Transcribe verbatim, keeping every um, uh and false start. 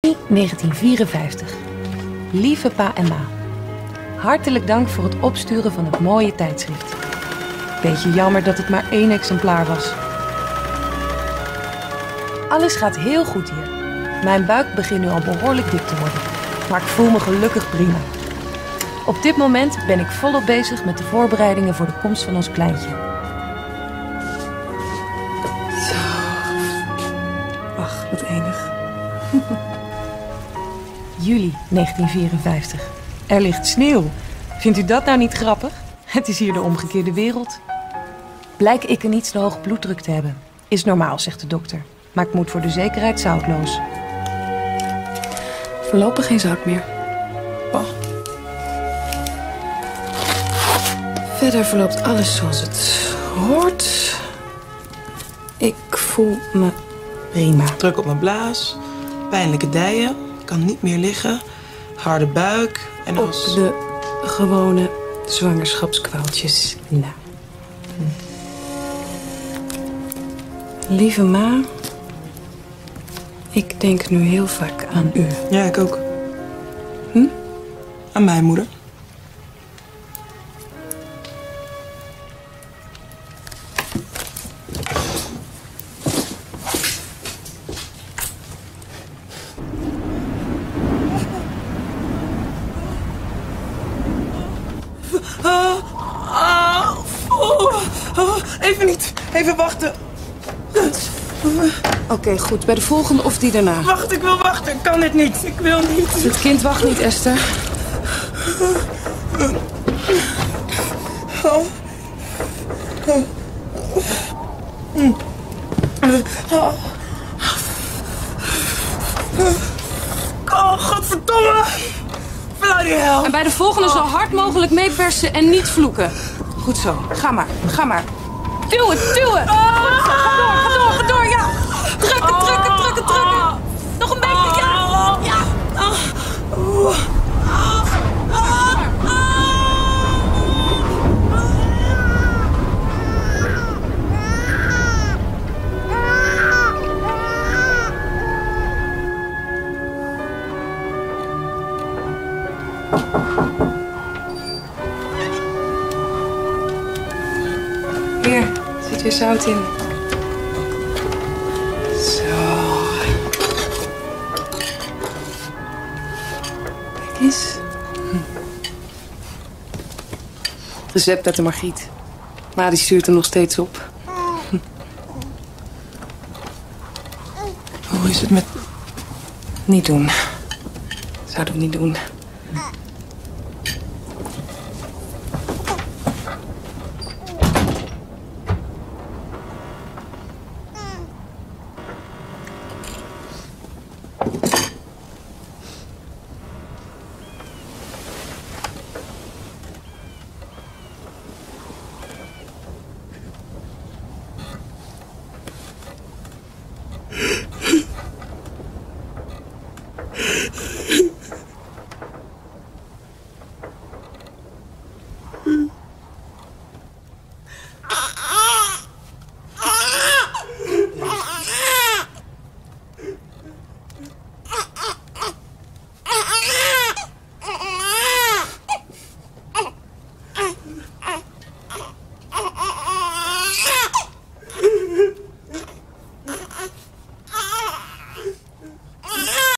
juni negentien vierenvijftig. Lieve pa en ma. Hartelijk dank voor het opsturen van het mooie tijdschrift. Beetje jammer dat het maar één exemplaar was. Alles gaat heel goed hier. Mijn buik begint nu al behoorlijk dik te worden. Maar ik voel me gelukkig prima. Op dit moment ben ik volop bezig met de voorbereidingen voor de komst van ons kleintje. Zo. Ach, wat enig. juli negentien vierenvijftig. Er ligt sneeuw. Vindt u dat nou niet grappig? Het is hier de omgekeerde wereld. Blijk ik een iets te hoge bloeddruk te hebben. Is normaal, zegt de dokter. Maar ik moet voor de zekerheid zoutloos. Voorlopig geen zout meer. Oh. Verder verloopt alles zoals het hoort. Ik voel me prima. Druk op mijn blaas, pijnlijke dijen, kan niet meer liggen, harde buik en Op als... de gewone zwangerschapskwaaltjes na. Hm. Lieve ma, ik denk nu heel vaak aan u. Ja, ik ook. Hm? Aan mijn moeder. Ah, ah, oh, oh, even niet. Even wachten. Oké, okay, goed. Bij de volgende of die daarna? Wacht, ik wil wachten. Ik kan dit niet. Ik wil niet. Het kind wacht niet, Esther. Oh. Oh. Oh, godverdomme. Bloody hell. En bij de volgende zo hard mogelijk meepersen en niet vloeken. Goed zo. Ga maar. Ga maar. Duwen, duwen. Goed zo. Ga door, ga door, ga door. Ja. Drukken, drukken, drukken, drukken. Nog een beetje. Ja. Ja. Hier, er zit weer zout in. Zo. Kijk eens. Hm. Recept uit de Margriet. Maar die stuurt er nog steeds op. Hm. Hoe is het met... Niet doen. Zouden we niet doen.